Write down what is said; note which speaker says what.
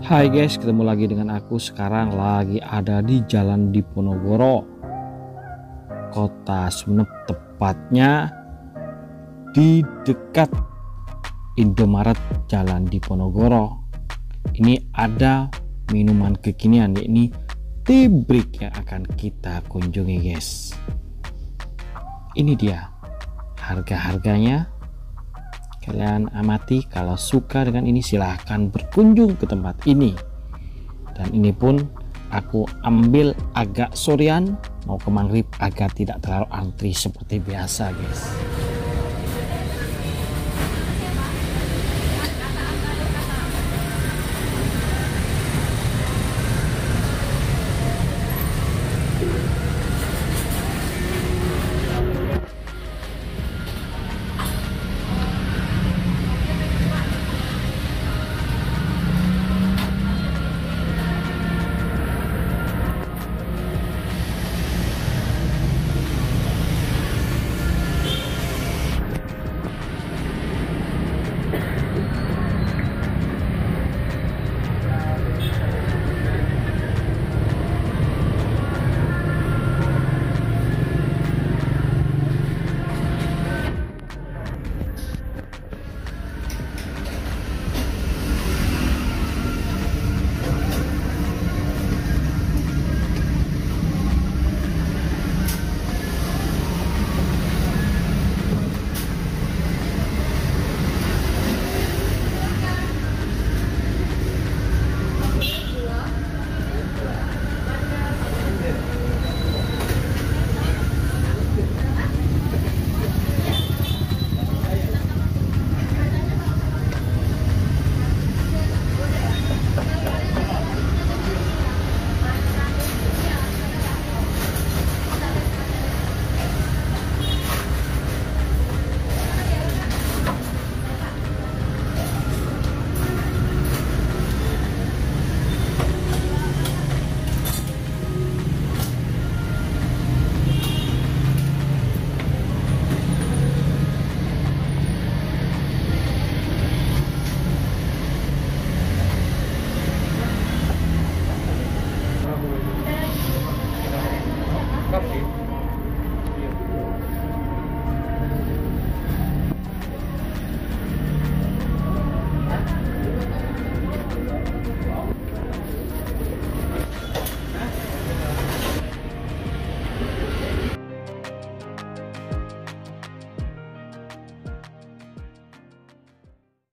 Speaker 1: Hai guys, ketemu lagi dengan aku. Sekarang lagi ada di Jalan Diponegoro, Kota Sumeneb, tepatnya di dekat Indomaret Jalan Diponegoro. Ini ada minuman kekinian, yakni Tibrik, yang akan kita kunjungi guys. Ini dia harga-harganya. Kalian amati, kalau suka dengan ini silahkan berkunjung ke tempat ini. Dan ini pun aku ambil agak sorean, mau ke maghrib agar tidak terlalu antri seperti biasa guys.